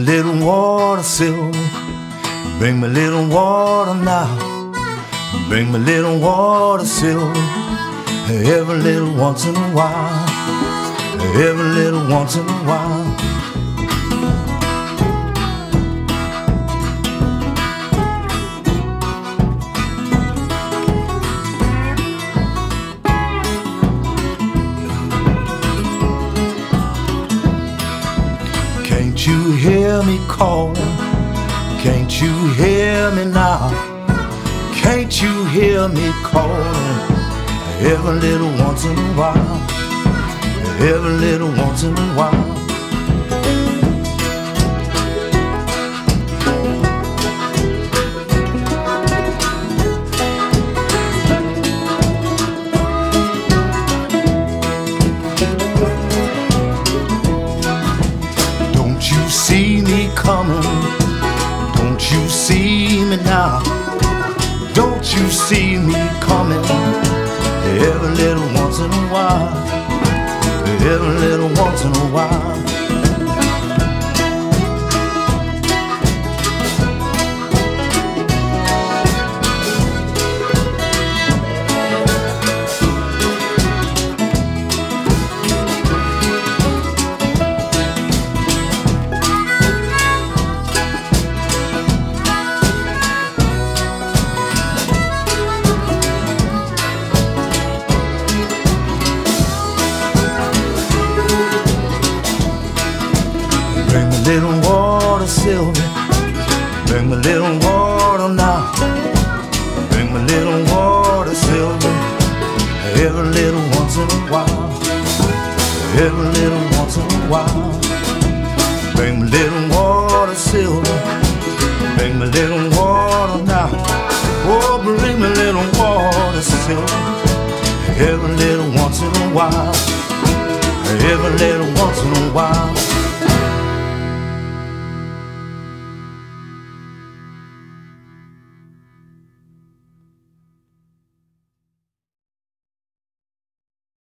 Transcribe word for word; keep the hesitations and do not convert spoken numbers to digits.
me a little water, Sylvie. Bring me a little water now. Bring me a little water, Sylvie. Every little once in a while. Every little once in a while. Can't you hear me calling? Can't you hear me now? Can't you hear me calling? Every little once in a while. Every little once in a while. Don't you see me coming? Don't you see me now? Don't you see me coming? Every little once in a while. Every little once in a while. Bring me a little water, Sylvie. Bring me a little water now. Bring me a little water, Sylvie. Every little once in a while. Every little once in a while. Bring me a little water, Sylvie. Bring me a little water now. Oh, bring me a little water, Sylvie. Every little once in a while. Every little once in a while.